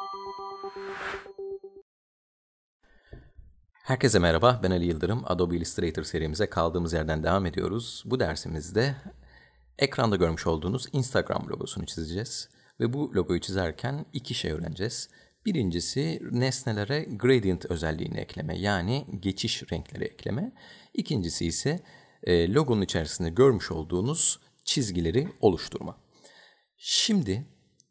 Herkese merhaba, ben Ali Yıldırım. Adobe Illustrator serimize kaldığımız yerden devam ediyoruz. Bu dersimizde ekranda görmüş olduğunuz Instagram logosunu çizeceğiz. Ve bu logoyu çizerken iki şey öğreneceğiz. Birincisi nesnelere gradient özelliğini ekleme, yani geçiş renkleri ekleme. İkincisi ise logonun içerisinde görmüş olduğunuz çizgileri oluşturma. Şimdi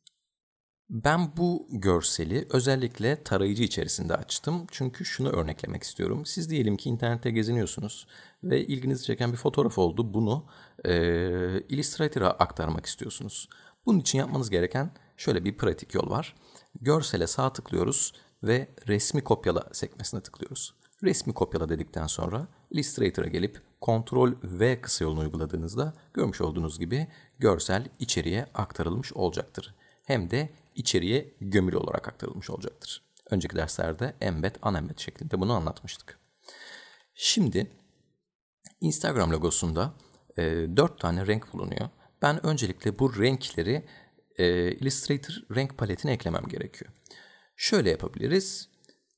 ben bu görseli özellikle tarayıcı içerisinde açtım. Çünkü şunu örneklemek istiyorum. Siz diyelim ki internette geziniyorsunuz ve ilginizi çeken bir fotoğraf oldu. Bunu Illustrator'a aktarmak istiyorsunuz. Bunun için yapmanız gereken şöyle bir pratik yol var. Görsele sağ tıklıyoruz ve resmi kopyala sekmesine tıklıyoruz. Resmi kopyala dedikten sonra Illustrator'a gelip Ctrl V kısa yolunu uyguladığınızda görmüş olduğunuz gibi görsel içeriye aktarılmış olacaktır. Hem de içeriye gömülü olarak aktarılmış olacaktır. Önceki derslerde embed, unembed şeklinde bunu anlatmıştık. Şimdi Instagram logosunda 4 tane renk bulunuyor. Ben öncelikle bu renkleri Illustrator renk paletine eklemem gerekiyor. Şöyle yapabiliriz.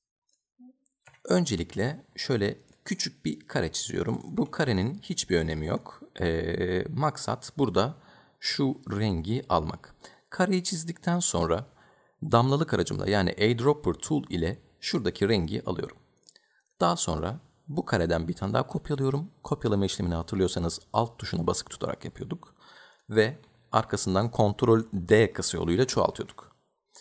Öncelikle şöyle küçük bir kare çiziyorum. Bu karenin hiçbir önemi yok. Maksat burada şu rengi almak. Kareyi çizdikten sonra damlalık aracımla yani Eyedropper Tool ile şuradaki rengi alıyorum. Daha sonra bu kareden bir tane daha kopyalıyorum. Kopyalama işlemini hatırlıyorsanız alt tuşuna basık tutarak yapıyorduk. Ve arkasından Ctrl D kısa yoluyla çoğaltıyorduk.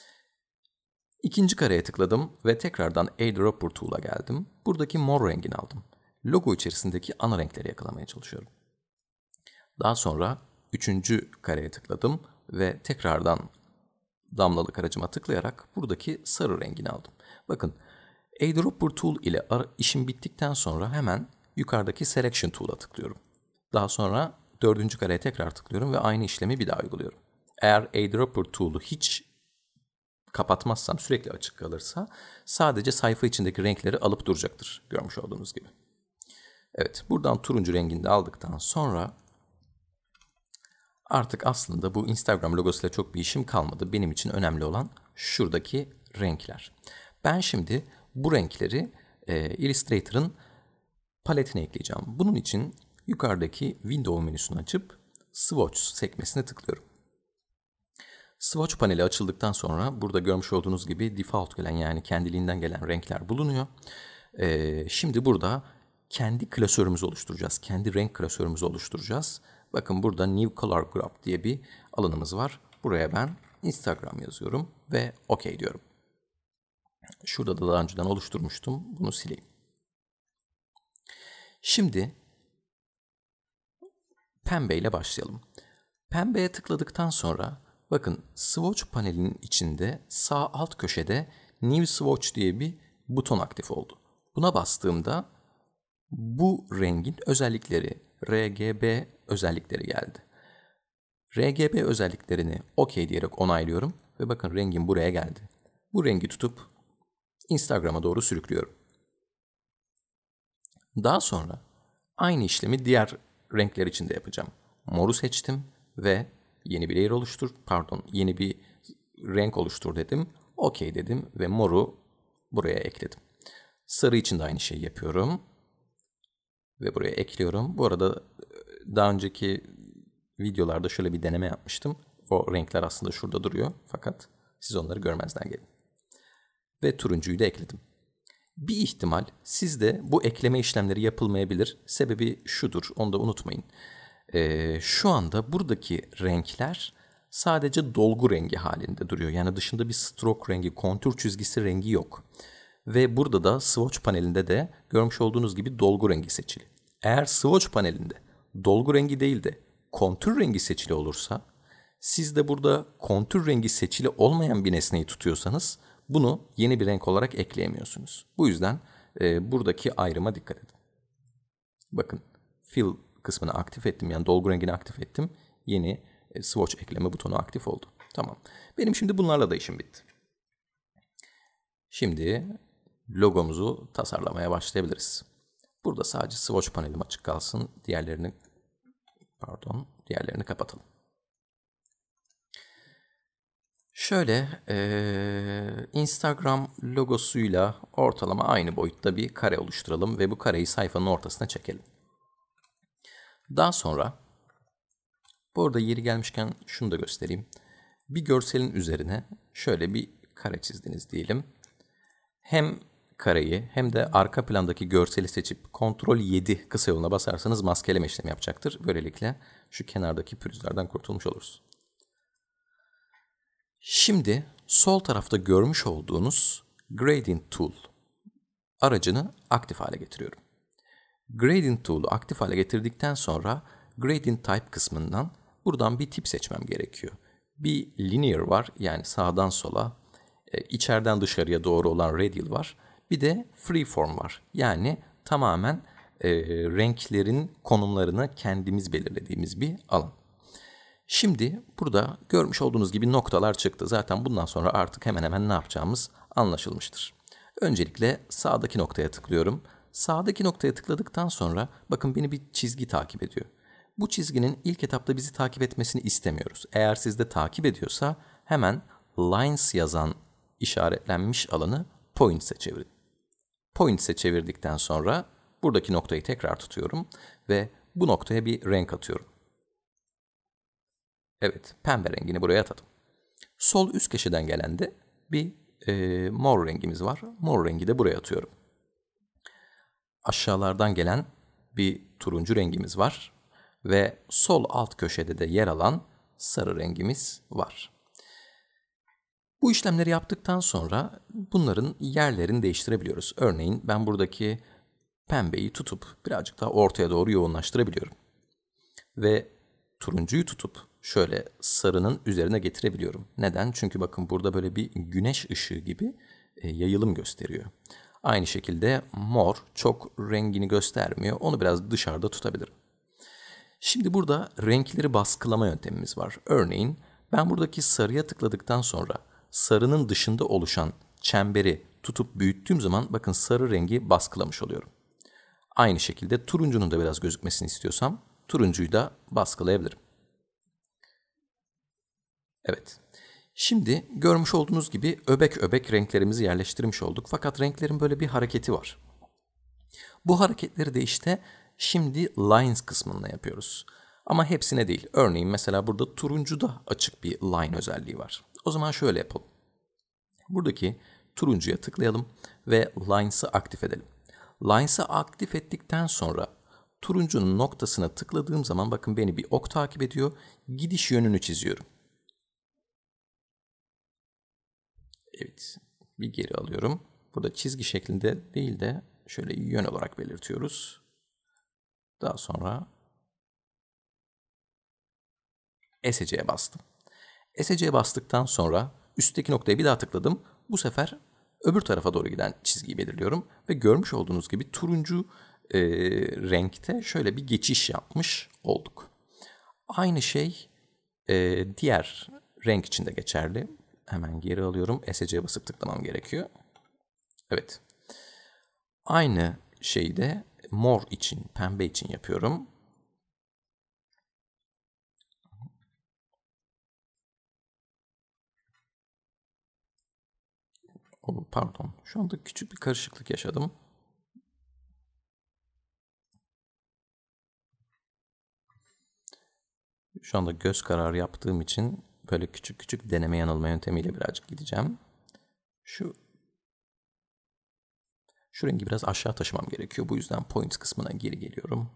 İkinci kareye tıkladım ve tekrardan Eyedropper Tool'a geldim. Buradaki mor rengini aldım. Logo içerisindeki ana renkleri yakalamaya çalışıyorum. Daha sonra üçüncü kareye tıkladım ve tekrardan damlalık aracıma tıklayarak buradaki sarı rengini aldım. Bakın, Eyedropper Tool ile işim bittikten sonra hemen yukarıdaki Selection Tool'a tıklıyorum. Daha sonra dördüncü kareye tekrar tıklıyorum ve aynı işlemi bir daha uyguluyorum. Eğer Eyedropper Tool'u hiç kapatmazsam, sürekli açık kalırsa sadece sayfa içindeki renkleri alıp duracaktır, görmüş olduğunuz gibi. Evet, buradan turuncu rengini de aldıktan sonra artık aslında bu Instagram logosuyla çok bir işim kalmadı. Benim için önemli olan şuradaki renkler. Ben şimdi bu renkleri Illustrator'ın paletine ekleyeceğim. Bunun için yukarıdaki Window menüsünü açıp Swatch sekmesine tıklıyorum. Swatch paneli açıldıktan sonra burada görmüş olduğunuz gibi default gelen, yani kendiliğinden gelen renkler bulunuyor. Şimdi burada kendi klasörümüzü oluşturacağız. Kendi renk klasörümüzü oluşturacağız. Bakın burada New Color Group diye bir alanımız var. Buraya ben Instagram yazıyorum ve OK diyorum. Şurada da daha önceden oluşturmuştum. Bunu sileyim. Şimdi pembe ile başlayalım. Pembeye tıkladıktan sonra bakın Swatch panelinin içinde sağ alt köşede New Swatch diye bir buton aktif oldu. Buna bastığımda bu rengin özellikleri, RGB özellikleri geldi. RGB özelliklerini OK diyerek onaylıyorum ve bakın rengim buraya geldi. Bu rengi tutup Instagram'a doğru sürüklüyorum. Daha sonra aynı işlemi diğer renkler için de yapacağım. Moru seçtim ve yeni bir layer yeni bir renk oluştur dedim. OK dedim ve moru buraya ekledim. Sarı için de aynı şeyi yapıyorum. Ve buraya ekliyorum. Bu arada daha önceki videolarda şöyle bir deneme yapmıştım. O renkler aslında şurada duruyor. Fakat siz onları görmezden gelin. Ve turuncuyu da ekledim. Bir ihtimal sizde bu ekleme işlemleri yapılmayabilir. Sebebi şudur, onu da unutmayın. Şu anda buradaki renkler sadece dolgu rengi halinde duruyor. Yani dışında bir stroke rengi, kontür çizgisi rengi yok. Ve burada da swatch panelinde de görmüş olduğunuz gibi dolgu rengi seçili. Eğer swatch panelinde dolgu rengi değil de kontür rengi seçili olursa, siz de burada kontür rengi seçili olmayan bir nesneyi tutuyorsanız bunu yeni bir renk olarak ekleyemiyorsunuz. Bu yüzden buradaki ayrıma dikkat edin. Bakın, fill kısmını aktif ettim, yani dolgu rengini aktif ettim. Yeni swatch ekleme butonu aktif oldu. Tamam. Benim şimdi bunlarla da işim bitti. Şimdi logomuzu tasarlamaya başlayabiliriz. Burada sadece swatch panelim açık kalsın. Diğerlerini kapatalım. Şöyle Instagram logosuyla ortalama aynı boyutta bir kare oluşturalım ve bu kareyi sayfanın ortasına çekelim. Daha sonra, bu arada yeri gelmişken şunu da göstereyim. Bir görselin üzerine şöyle bir kare çizdiniz diyelim. Hem kareyi hem de arka plandaki görseli seçip Ctrl+7 kısa yoluna basarsanız maskeleme işlemi yapacaktır. Böylelikle şu kenardaki pürüzlerden kurtulmuş oluruz. Şimdi sol tarafta görmüş olduğunuz Gradient Tool aracını aktif hale getiriyorum. Gradient Tool'u aktif hale getirdikten sonra Gradient Type kısmından buradan bir tip seçmem gerekiyor. Bir Linear var, yani sağdan sola, içeriden dışarıya doğru olan Radial var. Bir de Freeform var, yani tamamen renklerin konumlarını kendimiz belirlediğimiz bir alan. Şimdi burada görmüş olduğunuz gibi noktalar çıktı. Zaten bundan sonra artık hemen hemen ne yapacağımız anlaşılmıştır. Öncelikle sağdaki noktaya tıklıyorum. Sağdaki noktaya tıkladıktan sonra bakın beni bir çizgi takip ediyor. Bu çizginin ilk etapta bizi takip etmesini istemiyoruz. Eğer sizde takip ediyorsa hemen Lines yazan işaretlenmiş alanı Points'e çevirin. Points'e çevirdikten sonra buradaki noktayı tekrar tutuyorum ve bu noktaya bir renk atıyorum. Evet, pembe rengini buraya atadım. Sol üst köşeden gelen de bir mor rengimiz var. Mor rengi de buraya atıyorum. Aşağılardan gelen bir turuncu rengimiz var. Ve sol alt köşede de yer alan sarı rengimiz var. Bu işlemleri yaptıktan sonra bunların yerlerini değiştirebiliyoruz. Örneğin ben buradaki pembeyi tutup birazcık daha ortaya doğru yoğunlaştırabiliyorum. Ve turuncuyu tutup şöyle sarının üzerine getirebiliyorum. Neden? Çünkü bakın burada böyle bir güneş ışığı gibi yayılım gösteriyor. Aynı şekilde mor çok rengini göstermiyor. Onu biraz dışarıda tutabilirim. Şimdi burada renkleri baskılama yöntemimiz var. Örneğin ben buradaki sarıya tıkladıktan sonra sarının dışında oluşan çemberi tutup büyüttüğüm zaman bakın sarı rengi baskılamış oluyorum. Aynı şekilde turuncunun da biraz gözükmesini istiyorsam turuncuyu da baskılayabilirim. Evet. Şimdi görmüş olduğunuz gibi öbek öbek renklerimizi yerleştirmiş olduk. Fakat renklerin böyle bir hareketi var. Bu hareketleri de işte şimdi Lines kısmında yapıyoruz. Ama hepsine değil. Örneğin mesela burada turuncuda açık bir line özelliği var. O zaman şöyle yapalım. Buradaki turuncuya tıklayalım ve Lines'ı aktif edelim. Lines'ı aktif ettikten sonra turuncunun noktasına tıkladığım zaman bakın beni bir ok takip ediyor. Gidiş yönünü çiziyorum. Evet, bir geri alıyorum. Burada çizgi şeklinde değil de şöyle yön olarak belirtiyoruz. Daha sonra SC'ye bastım. SC'ye bastıktan sonra üstteki noktaya bir daha tıkladım. Bu sefer öbür tarafa doğru giden çizgiyi belirliyorum. Ve görmüş olduğunuz gibi turuncu renkte şöyle bir geçiş yapmış olduk. Aynı şey diğer renk için de geçerli. Hemen geri alıyorum. SC'ye basıp tıklamam gerekiyor. Evet. Aynı şeyi de mor için, pembe için yapıyorum. Pardon. Şu anda küçük bir karışıklık yaşadım. Şu anda göz kararı yaptığım için böyle küçük küçük deneme yanılma yöntemiyle birazcık gideceğim. Şu rengi biraz aşağı taşımam gerekiyor. Bu yüzden points kısmına geri geliyorum.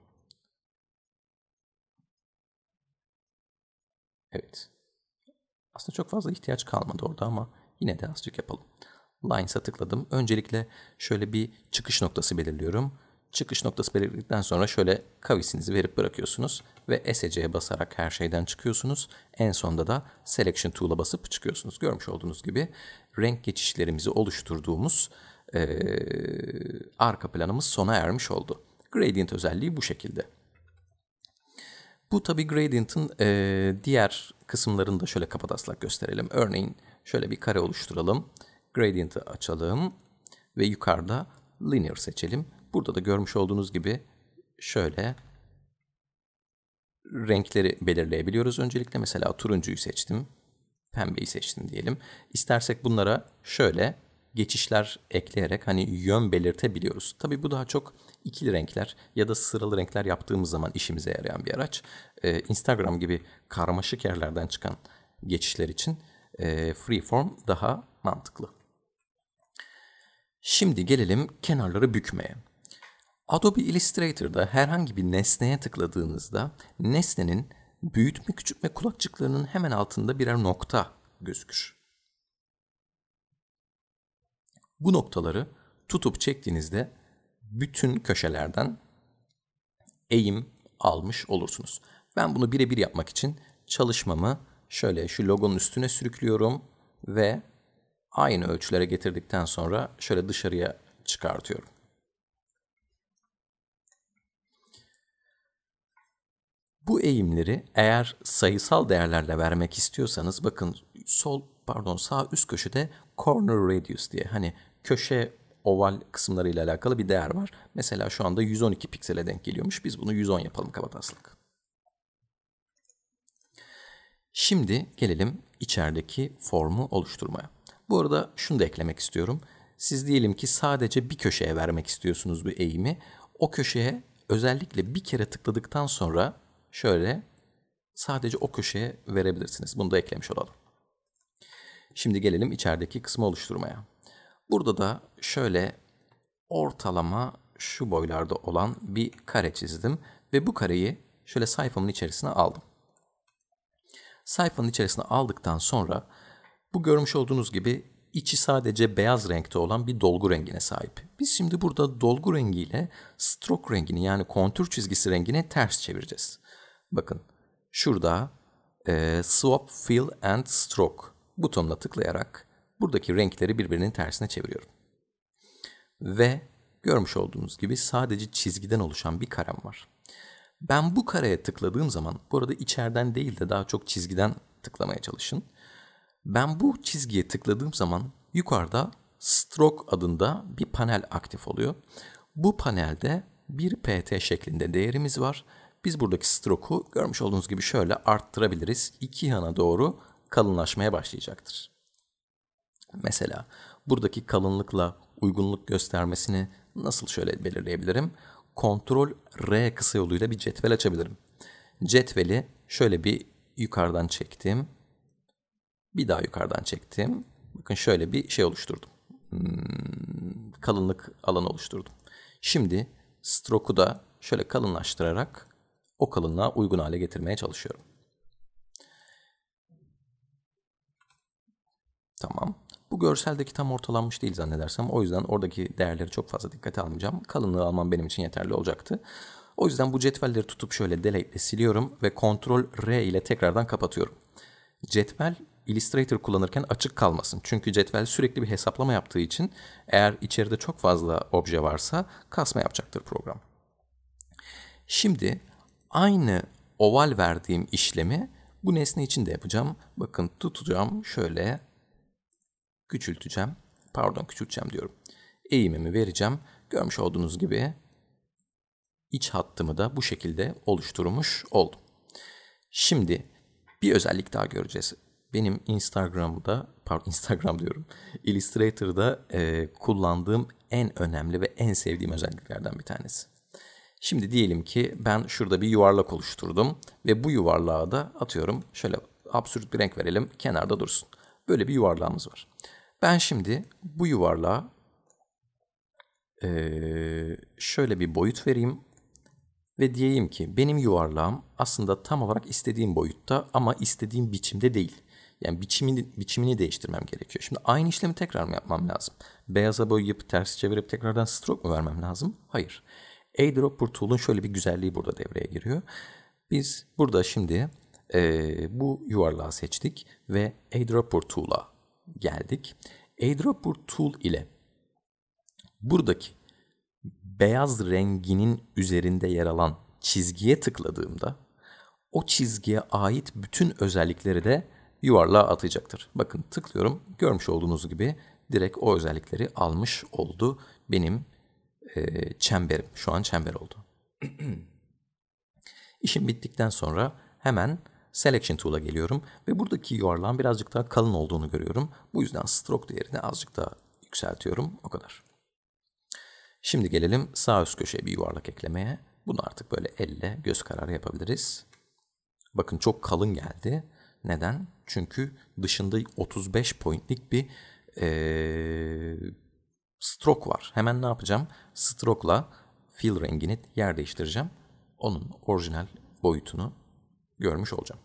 Evet. Aslında çok fazla ihtiyaç kalmadı orada ama yine de azıcık yapalım. Lines'a tıkladım. Öncelikle şöyle bir çıkış noktası belirliyorum. Çıkış noktası belirledikten sonra şöyle kavisinizi verip bırakıyorsunuz ve SC'ye basarak her şeyden çıkıyorsunuz. En sonda da Selection Tool'a basıp çıkıyorsunuz. Görmüş olduğunuz gibi renk geçişlerimizi oluşturduğumuz arka planımız sona ermiş oldu. Gradient özelliği bu şekilde. Bu tabii Gradient'ın diğer kısımlarını da şöyle kapataslak gösterelim. Örneğin şöyle bir kare oluşturalım. Gradient'ı açalım ve yukarıda Linear seçelim. Burada da görmüş olduğunuz gibi şöyle renkleri belirleyebiliyoruz. Öncelikle mesela turuncuyu seçtim. Pembeyi seçtim diyelim. İstersek bunlara şöyle geçişler ekleyerek hani yön belirtebiliyoruz. Tabii bu daha çok ikili renkler ya da sıralı renkler yaptığımız zaman işimize yarayan bir araç. Instagram gibi karmaşık yerlerden çıkan geçişler için freeform daha mantıklı. Şimdi gelelim kenarları bükmeye. Adobe Illustrator'da herhangi bir nesneye tıkladığınızda nesnenin büyütme küçültme kulakçıklarının hemen altında birer nokta gözükür. Bu noktaları tutup çektiğinizde bütün köşelerden eğim almış olursunuz. Ben bunu birebir yapmak için çalışmamı şöyle şu logonun üstüne sürüklüyorum ve aynı ölçülere getirdikten sonra şöyle dışarıya çıkartıyorum. Bu eğimleri eğer sayısal değerlerle vermek istiyorsanız bakın sağ üst köşede corner radius diye hani köşe oval kısımlarıyla alakalı bir değer var. Mesela şu anda 112 piksele denk geliyormuş. Biz bunu 110 yapalım kabataslak. Şimdi gelelim içerideki formu oluşturmaya. Bu arada şunu da eklemek istiyorum. Siz diyelim ki sadece bir köşeye vermek istiyorsunuz bu eğimi. O köşeye özellikle bir kere tıkladıktan sonra şöyle sadece o köşeye verebilirsiniz. Bunu da eklemiş olalım. Şimdi gelelim içerideki kısmı oluşturmaya. Burada da şöyle ortalama şu boylarda olan bir kare çizdim ve bu kareyi şöyle sayfamın içerisine aldım. Sayfanın içerisine aldıktan sonra bu görmüş olduğunuz gibi içi sadece beyaz renkte olan bir dolgu rengine sahip. Biz şimdi burada dolgu rengiyle stroke rengini yani kontür çizgisi rengini ters çevireceğiz. Bakın şurada Swap Fill and Stroke butonuna tıklayarak buradaki renkleri birbirinin tersine çeviriyorum. Ve görmüş olduğunuz gibi sadece çizgiden oluşan bir karem var. Ben bu kareye tıkladığım zaman, bu arada içeriden değil de daha çok çizgiden tıklamaya çalışın. Ben bu çizgiye tıkladığım zaman yukarıda Stroke adında bir panel aktif oluyor. Bu panelde bir pt şeklinde değerimiz var. Biz buradaki stroke'u görmüş olduğunuz gibi şöyle arttırabiliriz. İki yana doğru kalınlaşmaya başlayacaktır. Mesela buradaki kalınlıkla uygunluk göstermesini nasıl şöyle belirleyebilirim? Ctrl R kısa yoluyla bir cetvel açabilirim. Cetveli şöyle bir yukarıdan çektim. Bir daha yukarıdan çektim. Bakın şöyle bir şey oluşturdum. Kalınlık alanı oluşturdum. Şimdi stroke'u da şöyle kalınlaştırarak o kalınlığa uygun hale getirmeye çalışıyorum. Tamam. Bu görseldeki tam ortalanmış değil zannedersem. O yüzden oradaki değerleri çok fazla dikkate almayacağım. Kalınlığı almam benim için yeterli olacaktı. O yüzden bu cetvelleri tutup şöyle delete ile siliyorum ve Ctrl R ile tekrardan kapatıyorum. Cetvel Illustrator kullanırken açık kalmasın. Çünkü cetvel sürekli bir hesaplama yaptığı için eğer içeride çok fazla obje varsa kasma yapacaktır program. Şimdi aynı oval verdiğim işlemi bu nesne için de yapacağım. Bakın tutacağım şöyle küçülteceğim diyorum. Eğimimi vereceğim. Görmüş olduğunuz gibi iç hattımı da bu şekilde oluşturmuş oldum. Şimdi bir özellik daha göreceğiz. Benim Illustrator'da kullandığım en önemli ve en sevdiğim özelliklerden bir tanesi. Şimdi diyelim ki ben şurada bir yuvarlak oluşturdum ve bu yuvarlağa da atıyorum şöyle absürt bir renk verelim, kenarda dursun. Böyle bir yuvarlağımız var. Ben şimdi bu yuvarlağa şöyle bir boyut vereyim ve diyeyim ki benim yuvarlağım aslında tam olarak istediğim boyutta ama istediğim biçimde değil. Yani biçimini değiştirmem gerekiyor. Şimdi aynı işlemi tekrar mı yapmam lazım? Beyaza boyayıp ters çevirip tekrardan stroke mu vermem lazım? Hayır. Eyedropper Tool'un şöyle bir güzelliği burada devreye giriyor. Biz burada şimdi bu yuvarlağı seçtik ve Eyedropper Tool'a geldik. Eyedropper Tool ile buradaki beyaz renginin üzerinde yer alan çizgiye tıkladığımda o çizgiye ait bütün özellikleri de yuvarlığa atacaktır. Bakın tıklıyorum. Görmüş olduğunuz gibi direkt o özellikleri almış oldu. Benim çemberim. Şu an çember oldu. İşim bittikten sonra hemen Selection Tool'a geliyorum ve buradaki yuvarlağın birazcık daha kalın olduğunu görüyorum. Bu yüzden stroke değerini azıcık daha yükseltiyorum. O kadar. Şimdi gelelim sağ üst köşeye bir yuvarlak eklemeye. Bunu artık böyle elle göz kararı yapabiliriz. Bakın çok kalın geldi. Neden? Çünkü dışında 35 pointlik bir stroke var. Hemen ne yapacağım? Stroke'la fill rengini yer değiştireceğim. Onun orijinal boyutunu görmüş olacağım.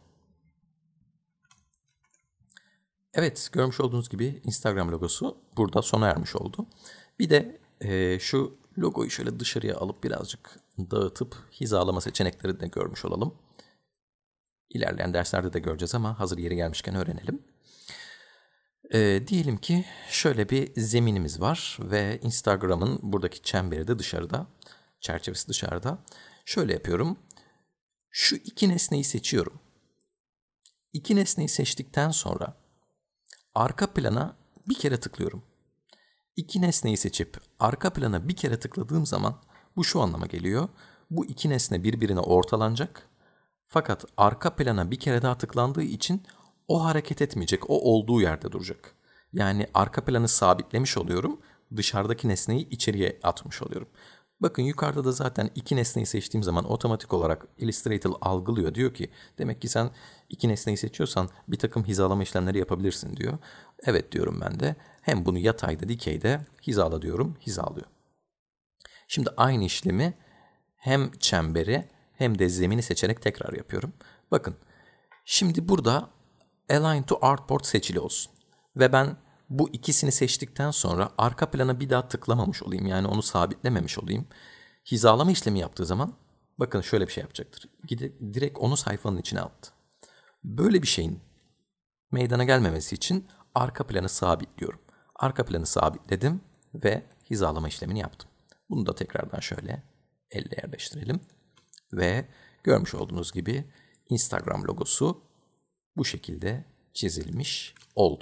Evet, görmüş olduğunuz gibi Instagram logosu burada sona ermiş oldu. Bir de şu logoyu şöyle dışarıya alıp birazcık dağıtıp hizalama seçenekleri de görmüş olalım. İlerleyen derslerde de göreceğiz ama hazır yeri gelmişken öğrenelim. Diyelim ki şöyle bir zeminimiz var ve Instagram'ın buradaki çemberi de dışarıda, çerçevesi dışarıda. Şöyle yapıyorum. Şu iki nesneyi seçiyorum. İki nesneyi seçtikten sonra arka plana bir kere tıklıyorum. İki nesneyi seçip arka plana bir kere tıkladığım zaman bu şu anlama geliyor. Bu iki nesne birbirine ortalanacak. Fakat arka plana bir kere daha tıklandığı için o hareket etmeyecek, o olduğu yerde duracak. Yani arka planı sabitlemiş oluyorum, dışarıdaki nesneyi içeriye atmış oluyorum. Bakın yukarıda da zaten iki nesneyi seçtiğim zaman otomatik olarak Illustrator algılıyor. Diyor ki demek ki sen iki nesneyi seçiyorsan bir takım hizalama işlemleri yapabilirsin diyor. Evet diyorum ben de. Hem bunu yatayda dikeyde hizala diyorum, hizalıyor. Şimdi aynı işlemi hem çemberi hem de zemini seçerek tekrar yapıyorum. Bakın şimdi burada Align to Artboard seçili olsun. Ve ben bu ikisini seçtikten sonra arka plana bir daha tıklamamış olayım. Yani onu sabitlememiş olayım. Hizalama işlemi yaptığı zaman bakın şöyle bir şey yapacaktır. Direkt onu sayfanın içine attı. Böyle bir şeyin meydana gelmemesi için arka planı sabitliyorum. Arka planı sabitledim ve hizalama işlemini yaptım. Bunu da tekrardan şöyle elle yerleştirelim. Ve görmüş olduğunuz gibi Instagram logosu bu şekilde çizilmiş oldu.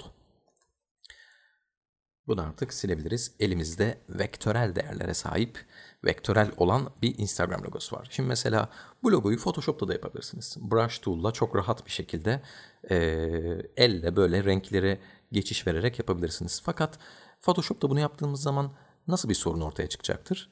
Bunu artık silebiliriz. Elimizde vektörel değerlere sahip, vektörel olan bir Instagram logosu var. Şimdi mesela bu logoyu Photoshop'ta da yapabilirsiniz. Brush Tool'la çok rahat bir şekilde elle böyle renkleri geçiş vererek yapabilirsiniz. Fakat Photoshop'ta bunu yaptığımız zaman nasıl bir sorun ortaya çıkacaktır?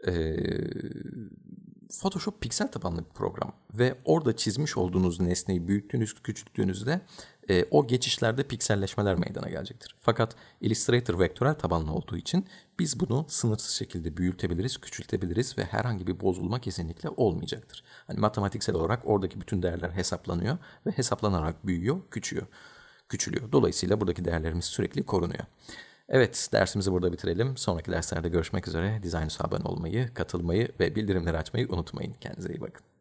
Photoshop piksel tabanlı bir program ve orada çizmiş olduğunuz nesneyi büyüttüğünüz, küçülttüğünüzde o geçişlerde pikselleşmeler meydana gelecektir. Fakat Illustrator vektörel tabanlı olduğu için biz bunu sınırsız şekilde büyütebiliriz, küçültebiliriz ve herhangi bir bozulma kesinlikle olmayacaktır. Hani matematiksel olarak oradaki bütün değerler hesaplanıyor ve hesaplanarak büyüyor, küçülüyor. Dolayısıyla buradaki değerlerimiz sürekli korunuyor. Evet, dersimizi burada bitirelim. Sonraki derslerde görüşmek üzere. Dizaynusa abone olmayı, katılmayı ve bildirimleri açmayı unutmayın. Kendinize iyi bakın.